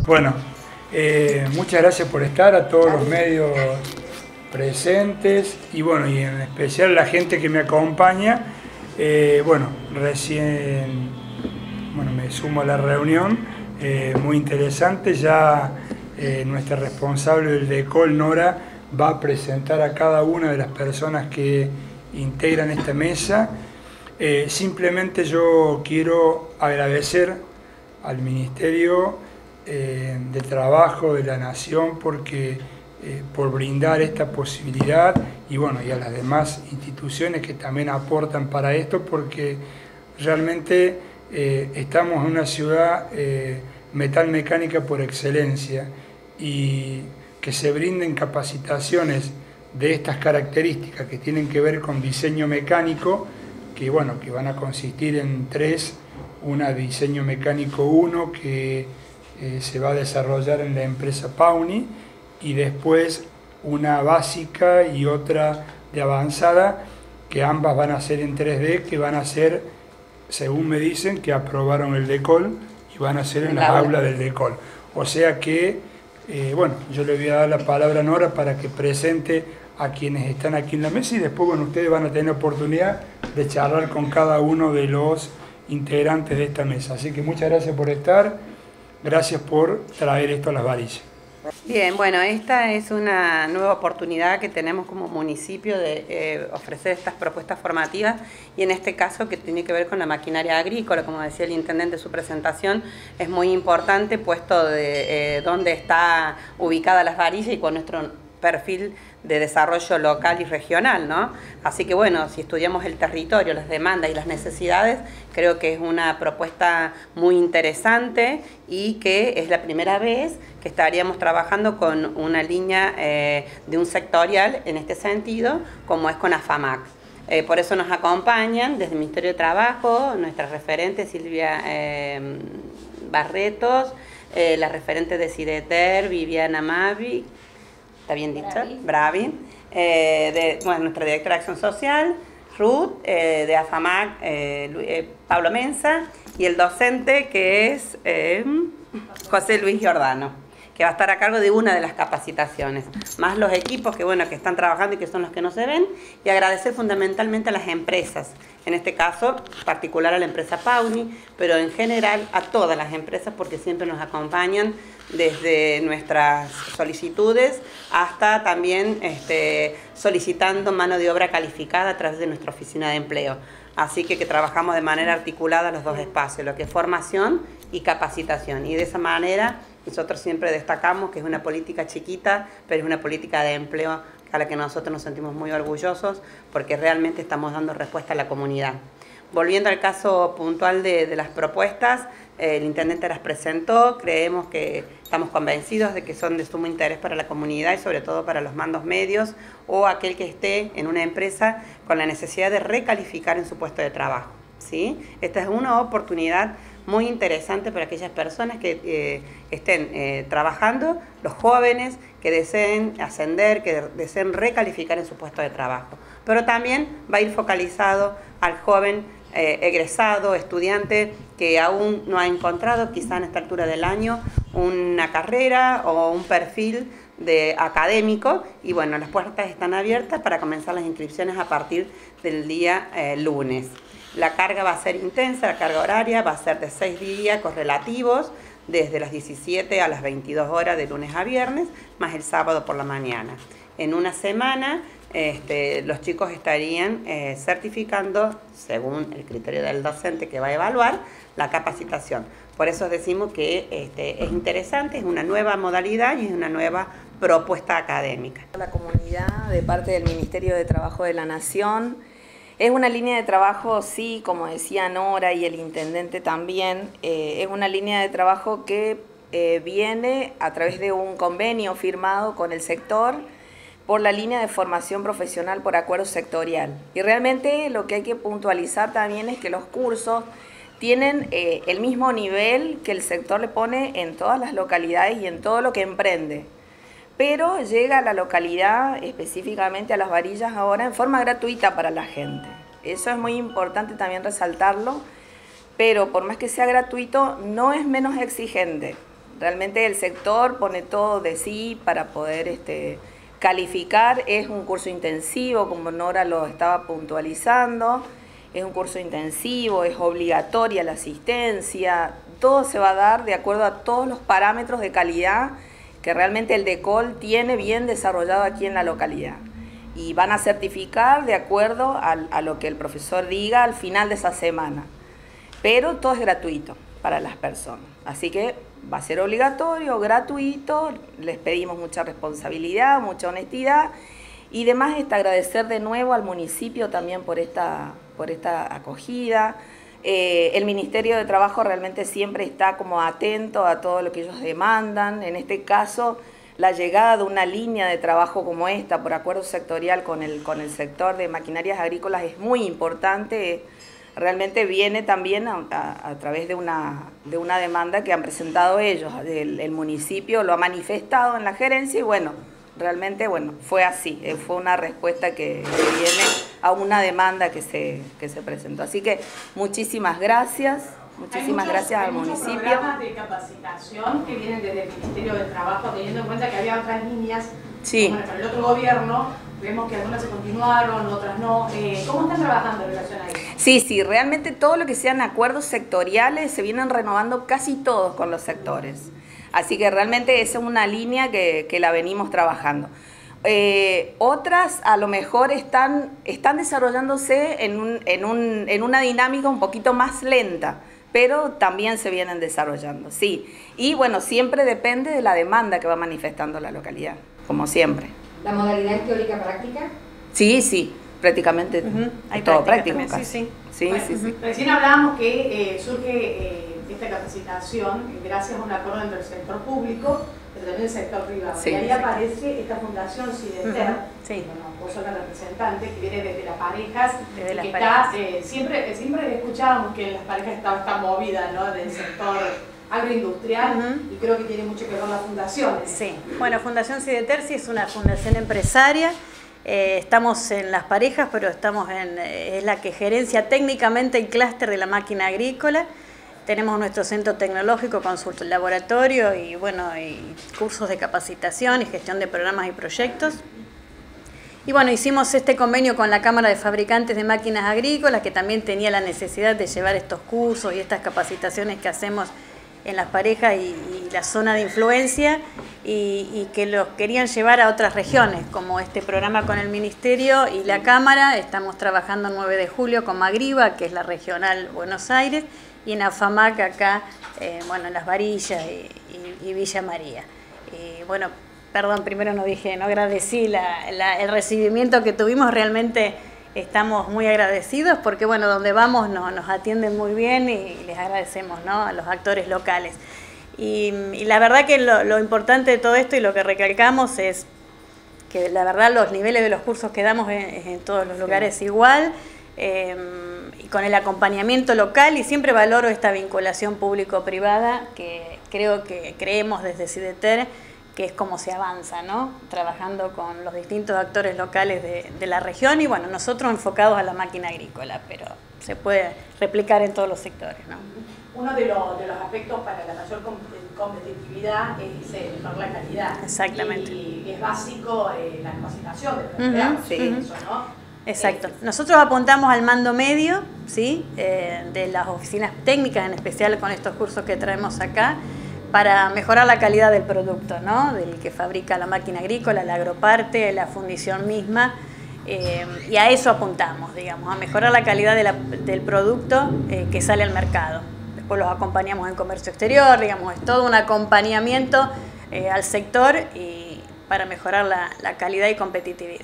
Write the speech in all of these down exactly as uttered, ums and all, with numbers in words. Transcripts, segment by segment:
Bueno, eh, muchas gracias por estar, a todos los medios presentes y bueno, y en especial la gente que me acompaña. Eh, bueno, recién bueno, me sumo a la reunión, eh, muy interesante. Ya eh, nuestra responsable del DECOL, Nora, va a presentar a cada una de las personas que integran esta mesa. Eh, simplemente yo quiero agradecer al Ministerio eh, de Trabajo de la Nación porque, eh, por brindar esta posibilidad y, bueno, y a las demás instituciones que también aportan para esto, porque realmente eh, estamos en una ciudad eh, metalmecánica por excelencia, y que se brinden capacitaciones de estas características que tienen que ver con diseño mecánico, que, bueno, que van a consistir en tres: una diseño mecánico uno que eh, se va a desarrollar en la empresa Pauni, y después una básica y otra de avanzada, que ambas van a ser en tres D, que van a ser, según me dicen, que aprobaron el DECOL y van a ser en las aulas del DECOL. O sea que, eh, bueno, yo le voy a dar la palabra a Nora para que presente a quienes están aquí en la mesa, y después, bueno, ustedes van a tener oportunidad de charlar con cada uno de los integrantes de esta mesa. Así que muchas gracias por estar, gracias por traer esto a las varillas. Bien, bueno, esta es una nueva oportunidad que tenemos como municipio de eh, ofrecer estas propuestas formativas, y en este caso que tiene que ver con la maquinaria agrícola, como decía el intendente en su presentación, es muy importante puesto de eh, dónde está ubicada las varillas y con nuestro perfil de desarrollo local y regional, ¿no? Así que bueno, si estudiamos el territorio, las demandas y las necesidades, creo que es una propuesta muy interesante, y que es la primera vez que estaríamos trabajando con una línea eh, de un sectorial en este sentido, como es con AFAMAC. Eh, por eso nos acompañan desde el Ministerio de Trabajo nuestra referente Silvia eh, Barretos, eh, la referente de Sideter, Viviana Mavi, ¿está bien dicho? Bravi. Bravi. Eh, de, bueno, nuestra directora de Acción Social, Ruth, eh, de AFAMAC, eh, eh, Pablo Mensa, y el docente que es eh, José Luis Giordano, que va a estar a cargo de una de las capacitaciones, más los equipos que, bueno, que están trabajando y que son los que no se ven, y agradecer fundamentalmente a las empresas, en este caso particular a la empresa Pauni, pero en general a todas las empresas, porque siempre nos acompañan desde nuestras solicitudes hasta también este, solicitando mano de obra calificada a través de nuestra oficina de empleo. Así que, que trabajamos de manera articulada los dos espacios, lo que es formación y capacitación, y de esa manera nosotros siempre destacamos que es una política chiquita, pero es una política de empleo a la que nosotros nos sentimos muy orgullosos, porque realmente estamos dando respuesta a la comunidad. Volviendo al caso puntual de, de las propuestas, eh, el intendente las presentó. Creemos que estamos convencidos de que son de sumo interés para la comunidad y sobre todo para los mandos medios o aquel que esté en una empresa con la necesidad de recalificar en su puesto de trabajo, ¿sí? Esta es una oportunidad muy interesante para aquellas personas que eh, estén eh, trabajando, los jóvenes que deseen ascender, que deseen recalificar en su puesto de trabajo. Pero también va a ir focalizado al joven eh, egresado, estudiante que aún no ha encontrado, quizá en esta altura del año, una carrera o un perfil de académico, y bueno, las puertas están abiertas para comenzar las inscripciones a partir del día eh, lunes. La carga va a ser intensa, la carga horaria va a ser de seis días correlativos, desde las diecisiete a las veintidós horas de lunes a viernes, más el sábado por la mañana. En una semana este, los chicos estarían eh, certificando, según el criterio del docente que va a evaluar, la capacitación. Por eso decimos que este, es interesante, es una nueva modalidad y es una nueva propuesta académica. La comunidad, de parte del Ministerio de Trabajo de la Nación, es una línea de trabajo, sí, como decía Nora y el intendente también, eh, es una línea de trabajo que eh, viene a través de un convenio firmado con el sector por la línea de formación profesional por acuerdo sectorial. Y realmente lo que hay que puntualizar también es que los cursos tienen eh, el mismo nivel que el sector le pone en todas las localidades y en todo lo que emprende. Pero llega a la localidad, específicamente a Las Varillas ahora, en forma gratuita para la gente. Eso es muy importante también resaltarlo, pero por más que sea gratuito, no es menos exigente. realmente el sector pone todo de sí para poder este, calificar. Es un curso intensivo, como Nora lo estaba puntualizando, es un curso intensivo, es obligatoria la asistencia, todo se va a dar de acuerdo a todos los parámetros de calidad que realmente el DECOL tiene bien desarrollado aquí en la localidad. Y van a certificar de acuerdo a, a lo que el profesor diga al final de esa semana. Pero todo es gratuito para las personas. Así que va a ser obligatorio, gratuito, les pedimos mucha responsabilidad, mucha honestidad. Y además está agradecer de nuevo al municipio también por esta, por esta acogida. Eh, el Ministerio de Trabajo realmente siempre está como atento a todo lo que ellos demandan. En este caso, la llegada de una línea de trabajo como esta, por acuerdo sectorial con el, con el sector de maquinarias agrícolas, es muy importante. Realmente viene también a, a, a través de una, de una demanda que han presentado ellos. El, el municipio lo ha manifestado en la gerencia y bueno, realmente bueno, fue así. Fue una respuesta que, que viene a una demanda que se, que se presentó. Así que muchísimas gracias. Muchísimas muchos, gracias al municipio. Hay muchos programas de capacitación que vienen desde el Ministerio del Trabajo, teniendo en cuenta que había otras líneas, sí. Bueno, para el otro gobierno, vemos que algunas se continuaron, otras no. Eh, ¿Cómo están trabajando en relación a eso? Sí, sí, realmente todo lo que sean acuerdos sectoriales se vienen renovando casi todos con los sectores. Así que realmente esa es una línea que, que la venimos trabajando. Eh, otras a lo mejor están, están desarrollándose en, un, en, un, en una dinámica un poquito más lenta, pero también se vienen desarrollando, sí. Y bueno, siempre depende de la demanda que va manifestando la localidad, como siempre. ¿La modalidad es teórica-práctica? Sí, sí, prácticamente uh-huh. Hay todo práctica práctico. También, sí, sí. Sí, bueno, sí, sí. Recién hablábamos que eh, surge eh, esta capacitación gracias a un acuerdo entre el sector público pero también el sector privado. Sí, y ahí exacto. aparece esta fundación Sideter, uh-huh. sí. bueno, vos sos la representante, que viene desde las parejas, desde las que parejas. Está, eh, siempre, siempre escuchábamos que las parejas estaban tan movidas, ¿no?, del sector agroindustrial, uh-huh. y creo que tiene mucho que ver la fundación. Sí, bueno, Fundación Sideter sí es una fundación empresaria. Eh, estamos en las parejas, pero estamos en, eh, es la que gerencia técnicamente el clúster de la máquina agrícola. Tenemos nuestro centro tecnológico con su laboratorio y, bueno, y cursos de capacitación y gestión de programas y proyectos. Y bueno, hicimos este convenio con la Cámara de Fabricantes de Máquinas Agrícolas, que también tenía la necesidad de llevar estos cursos y estas capacitaciones que hacemos en las parejas y, y la zona de influencia, y, y que los querían llevar a otras regiones, como este programa con el Ministerio y la Cámara. Estamos trabajando el nueve de julio con Magriba, que es la regional Buenos Aires, y en AFAMAC acá, eh, bueno, en Las Varillas y, y, y Villa María. Y bueno, perdón, primero no dije, no agradecí la, la, el recibimiento que tuvimos, realmente estamos muy agradecidos porque, bueno, donde vamos no, nos atienden muy bien y les agradecemos, ¿no?, a los actores locales. Y, y la verdad que lo, lo importante de todo esto y lo que recalcamos es que la verdad los niveles de los cursos que damos en, en todos los lugares sí. igual, eh, y con el acompañamiento local, y siempre valoro esta vinculación público-privada que creo que creemos desde Sideter que es como se avanza, ¿no?, trabajando con los distintos actores locales de, de la región y, bueno, nosotros enfocados a la máquina agrícola, pero se puede replicar en todos los sectores, ¿no? Uno de, lo, de los aspectos para la mayor competitividad es eh, mejorar la calidad. Exactamente. Y, y es básico eh, la capacitación de los empleados, uh-huh. sí. eso, ¿no? Exacto. Nosotros apuntamos al mando medio, ¿sí?, eh, de las oficinas técnicas, en especial con estos cursos que traemos acá, para mejorar la calidad del producto, ¿no?, del que fabrica la máquina agrícola, la agroparte, la fundición misma, eh, y a eso apuntamos, digamos, a mejorar la calidad de la, del producto eh, que sale al mercado. Después los acompañamos en comercio exterior, digamos, es todo un acompañamiento eh, al sector y para mejorar la, la calidad y competitividad.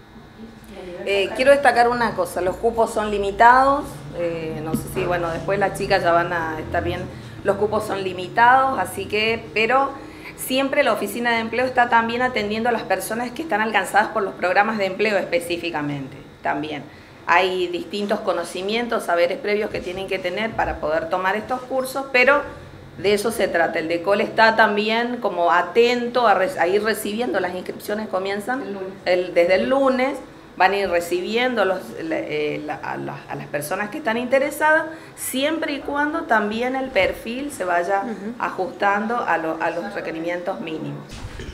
Eh, quiero destacar una cosa, los cupos son limitados, eh, no sé si, bueno, después las chicas ya van a estar bien. Los cupos son limitados, así que, pero siempre la oficina de empleo está también atendiendo a las personas que están alcanzadas por los programas de empleo específicamente, también. Hay distintos conocimientos, saberes previos que tienen que tener para poder tomar estos cursos, pero de eso se trata. El DECOL está también como atento a, a ir recibiendo, las inscripciones comienzan el, desde el lunes, van a ir recibiendo los, eh, la, a, la, a las personas que están interesadas, siempre y cuando también el perfil se vaya uh-huh. ajustando a, lo, a los requerimientos mínimos.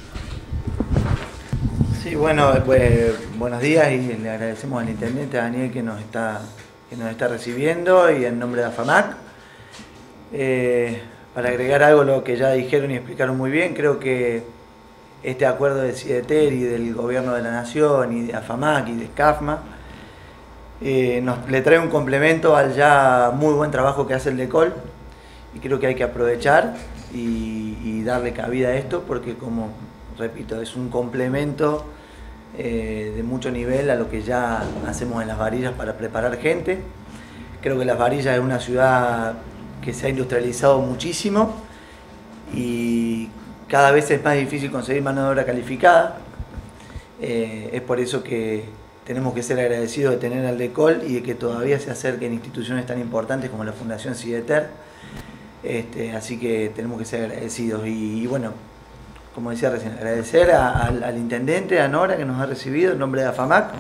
Sí, bueno, pues buenos días y le agradecemos al intendente Daniel que nos está, que nos está recibiendo y en nombre de AFAMAC. Eh, para agregar algo a lo que ya dijeron y explicaron muy bien, creo que este acuerdo de CIDETER y del Gobierno de la Nación y de AFAMAC y de SCAFMA eh, nos, le trae un complemento al ya muy buen trabajo que hace el DECOL y creo que hay que aprovechar y, y darle cabida a esto porque, como repito, es un complemento eh, de mucho nivel a lo que ya hacemos en Las Varillas para preparar gente. Creo que Las Varillas es una ciudad que se ha industrializado muchísimo y cada vez es más difícil conseguir mano de obra calificada. Eh, es por eso que tenemos que ser agradecidos de tener al DECOL y de que todavía se acerquen instituciones tan importantes como la Fundación CIDETER. Este, así que tenemos que ser agradecidos y, y bueno, como decía recién, agradecer a, al, al intendente, a Nora, que nos ha recibido en nombre de AFAMAC,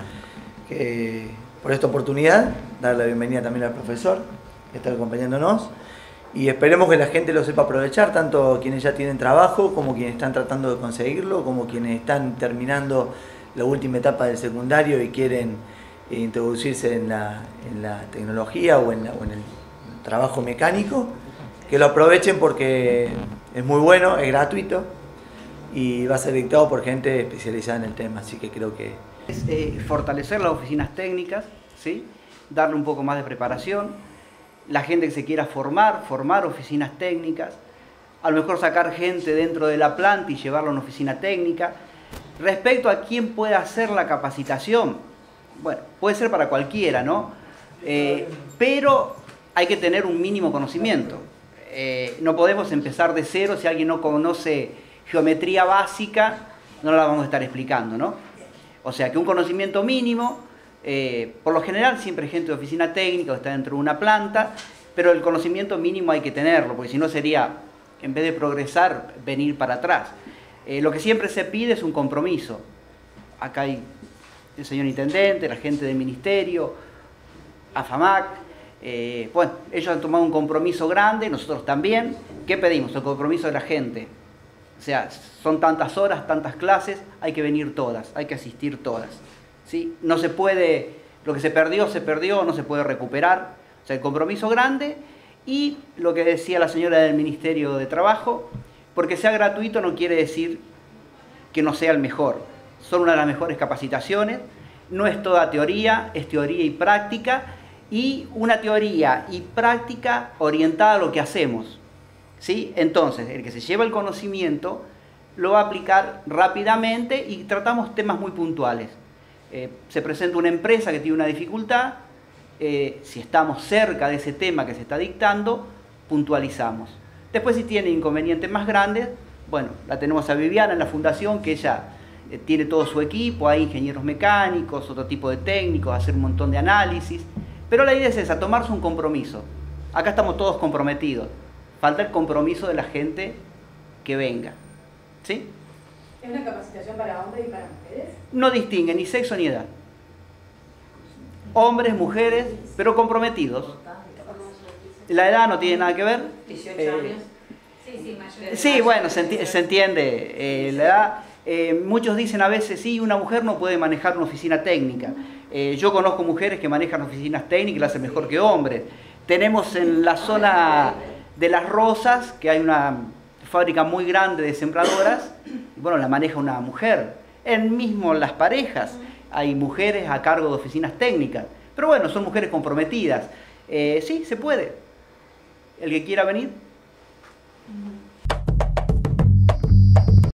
que, por esta oportunidad, dar la bienvenida también al profesor que está acompañándonos y esperemos que la gente lo sepa aprovechar, tanto quienes ya tienen trabajo, como quienes están tratando de conseguirlo, como quienes están terminando la última etapa del secundario y quieren eh, introducirse en la, en la tecnología o en, la, o en el trabajo mecánico, que lo aprovechen porque es muy bueno, es gratuito y va a ser dictado por gente especializada en el tema, así que creo que... Es eh, fortalecer las oficinas técnicas, ¿sí? Darle un poco más de preparación, la gente que se quiera formar, formar oficinas técnicas, a lo mejor sacar gente dentro de la planta y llevarla a una oficina técnica. Respecto a quién puede hacer la capacitación, bueno, puede ser para cualquiera, ¿no? Eh, pero hay que tener un mínimo conocimiento. Eh, no podemos empezar de cero si alguien no conoce geometría básica, no la vamos a estar explicando, ¿no? O sea que un conocimiento mínimo, eh, por lo general siempre hay gente de oficina técnica o está dentro de una planta, pero el conocimiento mínimo hay que tenerlo, porque si no sería, en vez de progresar, venir para atrás. Eh, lo que siempre se pide es un compromiso. Acá hay el señor intendente, la gente del ministerio, AFAMAC, eh, bueno, ellos han tomado un compromiso grande, nosotros también. ¿Qué pedimos? El compromiso de la gente. O sea, son tantas horas, tantas clases, hay que venir todas, hay que asistir todas, ¿sí? No se puede, lo que se perdió, se perdió, no se puede recuperar. O sea, el compromiso grande y lo que decía la señora del Ministerio de Trabajo, porque sea gratuito no quiere decir que no sea el mejor. Son una de las mejores capacitaciones, no es toda teoría, es teoría y práctica, y una teoría y práctica orientada a lo que hacemos. ¿Sí? Entonces, el que se lleva el conocimiento lo va a aplicar rápidamente y tratamos temas muy puntuales. Eh, se presenta una empresa que tiene una dificultad, eh, si estamos cerca de ese tema que se está dictando, puntualizamos. Después, si tiene inconvenientes más grandes, bueno, la tenemos a Viviana en la fundación, que ella eh, tiene todo su equipo, hay ingenieros mecánicos, otro tipo de técnicos, hacer un montón de análisis, pero la idea es esa, tomarse un compromiso. Acá estamos todos comprometidos. Falta el compromiso de la gente que venga, ¿sí? ¿Es una capacitación para hombres y para mujeres? No distingue ni sexo ni edad. Hombres, mujeres, pero comprometidos. La edad no tiene nada que ver. dieciocho Eh, años. Sí, sí, mayores. sí, bueno, se, enti se entiende. Eh, la edad, eh, muchos dicen a veces, sí, una mujer no puede manejar una oficina técnica. Eh, yo conozco mujeres que manejan oficinas técnicas y las hacen mejor que hombres. Tenemos en la zona de Las Rosas, que hay una fábrica muy grande de sembradoras, y bueno, la maneja una mujer. En mismo las parejas hay mujeres a cargo de oficinas técnicas, pero bueno, son mujeres comprometidas. Eh, sí, se puede. El que quiera venir.